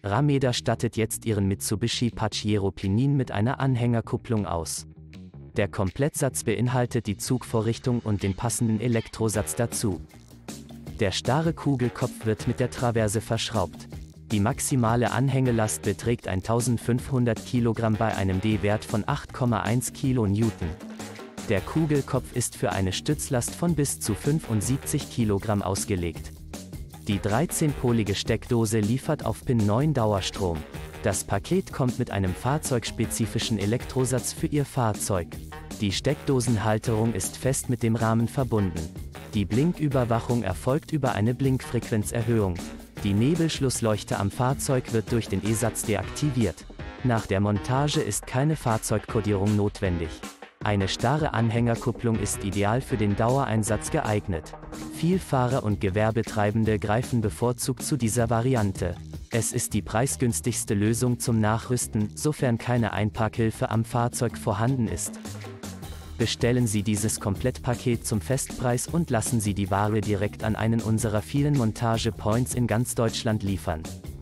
Rameda stattet jetzt ihren Mitsubishi Pajero Pinin mit einer Anhängerkupplung aus. Der Komplettsatz beinhaltet die Zugvorrichtung und den passenden Elektrosatz dazu. Der starre Kugelkopf wird mit der Traverse verschraubt. Die maximale Anhängelast beträgt 1500 Kilogramm bei einem D-Wert von 8,1 kN. Der Kugelkopf ist für eine Stützlast von bis zu 75 Kilogramm ausgelegt. Die 13-polige Steckdose liefert auf Pin 9 Dauerstrom. Das Paket kommt mit einem fahrzeugspezifischen Elektrosatz für Ihr Fahrzeug. Die Steckdosenhalterung ist fest mit dem Rahmen verbunden. Die Blinküberwachung erfolgt über eine Blinkfrequenzerhöhung. Die Nebelschlussleuchte am Fahrzeug wird durch den E-Satz deaktiviert. Nach der Montage ist keine Fahrzeugkodierung notwendig. Eine starre Anhängerkupplung ist ideal für den Dauereinsatz geeignet. Vielfahrer und Gewerbetreibende greifen bevorzugt zu dieser Variante. Es ist die preisgünstigste Lösung zum Nachrüsten, sofern keine Einparkhilfe am Fahrzeug vorhanden ist. Bestellen Sie dieses Komplettpaket zum Festpreis und lassen Sie die Ware direkt an einen unserer vielen Montage-Points in ganz Deutschland liefern.